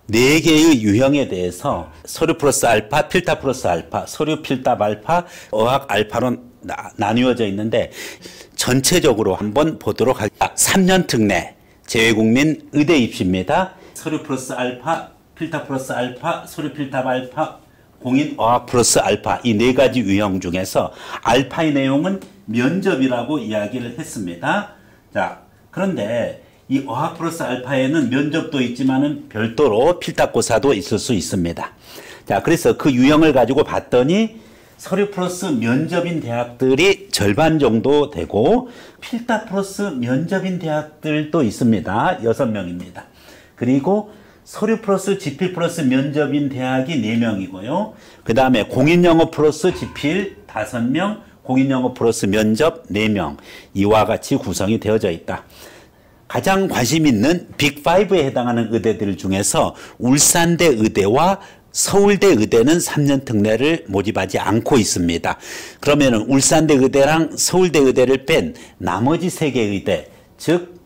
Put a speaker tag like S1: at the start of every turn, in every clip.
S1: 네 개의 유형에 대해서 서류 플러스 알파, 필답 플러스 알파, 서류 필답 알파, 어학 알파로 나뉘어져 있는데 전체적으로 한번 보도록 할게요. 3년 특례, 재외국민 의대 입시입니다. 서류 플러스 알파, 필답 플러스 알파, 서류 필답 알파, 공인 어학 플러스 알파 이 네 가지 유형 중에서 알파의 내용은 면접이라고 이야기를 했습니다. 자, 그런데 이 어학 플러스 알파에는 면접도 있지만은 별도로 필답고사도 있을 수 있습니다. 자, 그래서 그 유형을 가지고 봤더니 서류 플러스 면접인 대학들이 절반 정도 되고 필답 플러스 면접인 대학들도 있습니다. 6명입니다. 그리고 서류 플러스 지필 플러스 면접인 대학이 4명이고요. 그 다음에 공인영어 플러스 지필 5명, 공인영어 플러스 면접 4명 이와 같이 구성이 되어져 있다. 가장 관심 있는 빅5에 해당하는 의대들 중에서 울산대 의대와 서울대 의대는 3년 특례를 모집하지 않고 있습니다. 그러면은 울산대 의대랑 서울대 의대를 뺀 나머지 3개 의대, 즉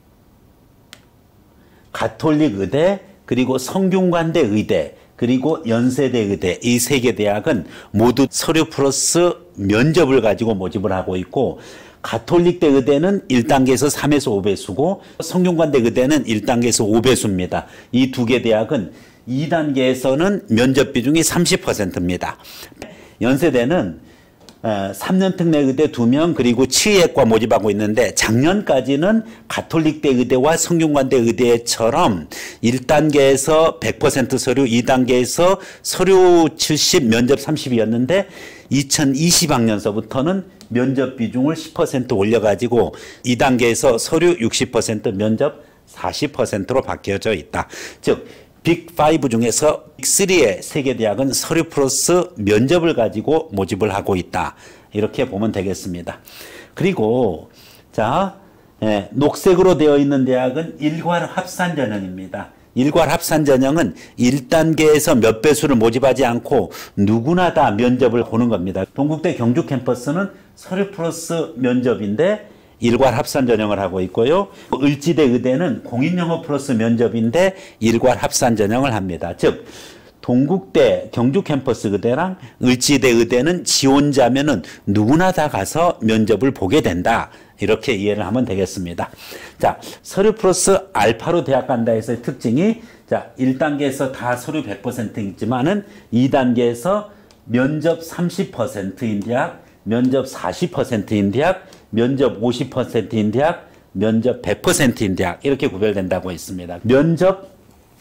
S1: 가톨릭 의대, 그리고 성균관대 의대, 그리고 연세대 의대 이 3개 대학은 모두 서류 플러스 면접을 가지고 모집을 하고 있고 가톨릭대 의대는 1단계에서 3에서 5배수고 성균관대 의대는 1단계에서 5배수입니다. 이 2개 대학은 2단계에서는 면접 비중이 30%입니다. 연세대는 3년 특례 의대 2명 그리고 치의학과 모집하고 있는데 작년까지는 가톨릭대 의대와 성균관대 의대처럼 1단계에서 100% 서류, 2단계에서 서류 70, 면접 30이었는데 2020학년서부터는 면접 비중을 10% 올려가지고 2단계에서 서류 60%, 면접 40%로 바뀌어져 있다. 즉 빅5 중에서 빅3의 3개 대학은 서류 플러스 면접을 가지고 모집을 하고 있다. 이렇게 보면 되겠습니다. 그리고 자, 녹색으로 되어 있는 대학은 일괄 합산 전형입니다. 일괄 합산 전형은 1단계에서 몇 배수를 모집하지 않고 누구나 다 면접을 보는 겁니다. 동국대 경주 캠퍼스는 서류 플러스 면접인데 일괄 합산 전형을 하고 있고요. 을지대 의대는 공인영어 플러스 면접인데 일괄 합산 전형을 합니다. 즉 동국대 경주 캠퍼스 의대랑 을지대 의대는 지원자면은 누구나 다 가서 면접을 보게 된다. 이렇게 이해를 하면 되겠습니다. 자, 서류 플러스 알파로 대학 간다 해서의 특징이 자, 1단계에서 다 서류 100% 있지만은 2단계에서 면접 30%인 대학, 면접 40%인 대학, 면접 50%인 대학, 면접 100%인 대학 이렇게 구별된다고 했습니다. 면접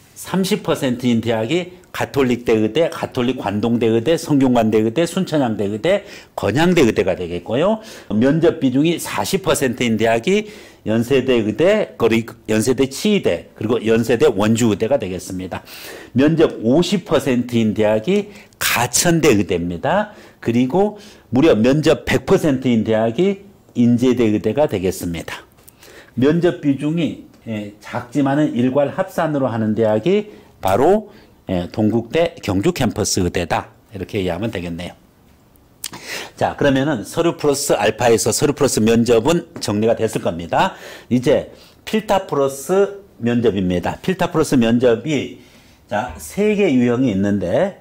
S1: 30%인 대학이 가톨릭대 의대, 가톨릭 관동대 의대, 성균관대 의대, 순천향대 의대, 건양대 의대가 되겠고요. 면접 비중이 40%인 대학이 연세대 의대, 그리고 연세대 치의대, 그리고 연세대 원주의대가 되겠습니다. 면접 50%인 대학이 가천대 의대입니다. 그리고 무려 면접 100%인 대학이 인제대 의대가 되겠습니다. 면접 비중이 작지만은 일괄 합산으로 하는 대학이 바로 동국대 경주 캠퍼스 의대다. 이렇게 이해하면 되겠네요. 자, 그러면은 서류 플러스 알파에서 서류 플러스 면접은 정리가 됐을 겁니다. 이제 필답 플러스 면접입니다. 필답 플러스 면접이 자, 3개 유형이 있는데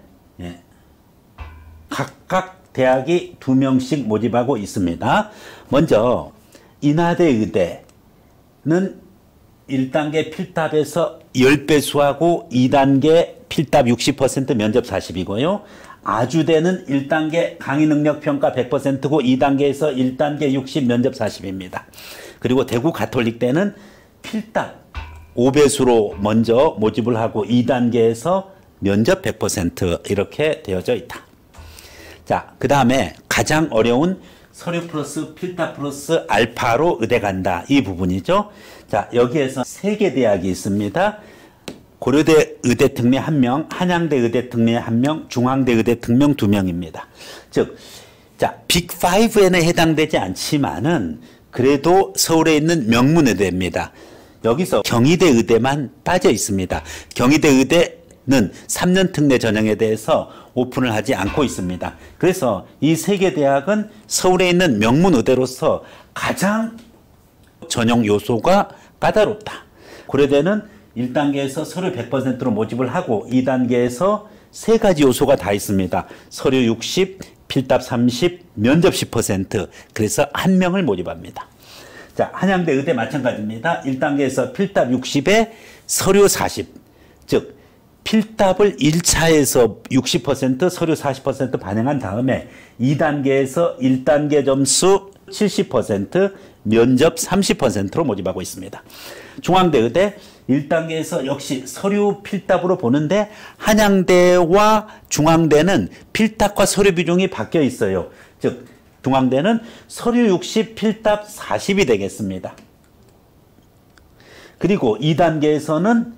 S1: 각각 대학이 2명씩 모집하고 있습니다. 먼저 인하대 의대는 1단계 필답에서 10배수하고 2단계 필답 60% 면접 40이고요. 아주대는 1단계 강의능력평가 100%고 2단계에서 1단계 60 면접 40입니다. 그리고 대구 가톨릭대는 필답 5배수로 먼저 모집을 하고 2단계에서 면접 100% 이렇게 되어져 있다. 자, 그 다음에 가장 어려운 서류 플러스 필답 플러스 알파로 의대 간다. 이 부분이죠. 자, 여기에서 3개 대학이 있습니다. 고려대 의대 특례 1명, 한양대 의대 특례 1명, 중앙대 의대 특명 2명입니다. 즉, 자, 빅5에는 해당되지 않지만은 그래도 서울에 있는 명문의대입니다. 여기서 경희대 의대만 빠져 있습니다. 경희대 의대는 3년 특례 전형에 대해서 오픈을 하지 않고 있습니다. 그래서 이 3개 대학은 서울에 있는 명문의대로서 가장 전형 요소가 까다롭다. 고려대는 1단계에서 서류 100%로 모집을 하고 2단계에서 세 가지 요소가 다 있습니다. 서류 60, 필답 30, 면접 10%. 그래서 한 명을 모집합니다. 자, 한양대 의대 마찬가지입니다. 1단계에서 필답 60에 서류 40. 즉 필답을 1차에서 60%, 서류 40% 반영한 다음에 2단계에서 1단계 점수 70%, 면접 30%로 모집하고 있습니다. 중앙대 의대 1단계에서 역시 서류 필답으로 보는데 한양대와 중앙대는 필답과 서류 비중이 바뀌어 있어요. 즉 중앙대는 서류 60, 필답 40이 되겠습니다. 그리고 2단계에서는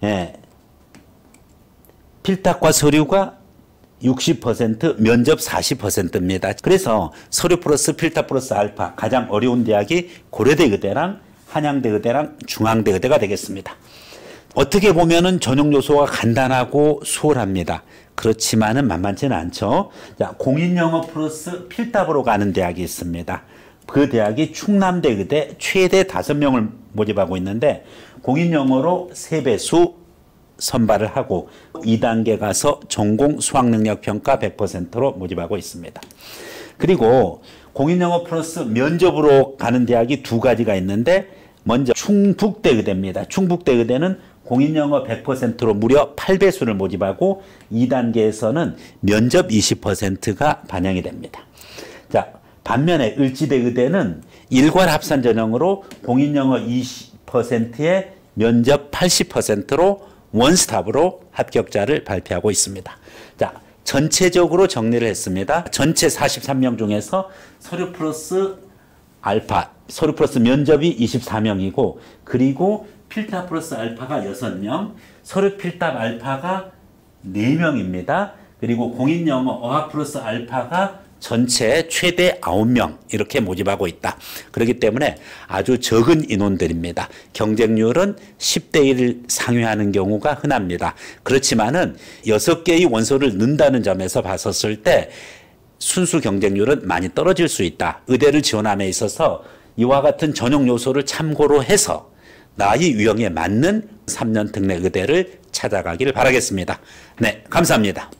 S1: 필답과 서류가 60%, 면접 40%입니다. 그래서 서류 플러스 필답 플러스 알파 가장 어려운 대학이 고려대 의대랑 한양대 의대랑 중앙대 의대가 되겠습니다. 어떻게 보면은 전형 요소가 간단하고 수월합니다. 그렇지만은 만만치는 않죠. 자, 공인영어 플러스 필답으로 가는 대학이 있습니다. 그 대학이 충남대 의대 최대 5명을 모집하고 있는데 공인영어로 3배수 선발을 하고 2단계 가서 전공 수학능력 평가 100%로 모집하고 있습니다. 그리고 공인영어 플러스 면접으로 가는 대학이 두 가지가 있는데 먼저 충북대 의대입니다. 충북대 의대는 공인영어 100%로 무려 8배수를 모집하고 2단계에서는 면접 20%가 반영이 됩니다. 자, 반면에 을지대 의대는 일괄 합산 전형으로 공인영어 20%에 면접 80%로 원스톱으로 합격자를 발표하고 있습니다. 자, 전체적으로 정리를 했습니다. 전체 43명 중에서 서류 플러스 알파, 서류 플러스 면접이 24명이고 그리고 필답 플러스 알파가 6명, 서류 필답 알파가 4명입니다. 그리고 공인영어 어학 플러스 알파가 전체 최대 9명 이렇게 모집하고 있다. 그렇기 때문에 아주 적은 인원들입니다. 경쟁률은 10대 1 상회하는 경우가 흔합니다. 그렇지만은 6개의 원소를 넣는다는 점에서 봤었을 때 순수 경쟁률은 많이 떨어질 수 있다. 의대를 지원함에 있어서 이와 같은 전형 요소를 참고로 해서 나의 유형에 맞는 3년 특례 의대를 찾아가기를 바라겠습니다. 네, 감사합니다.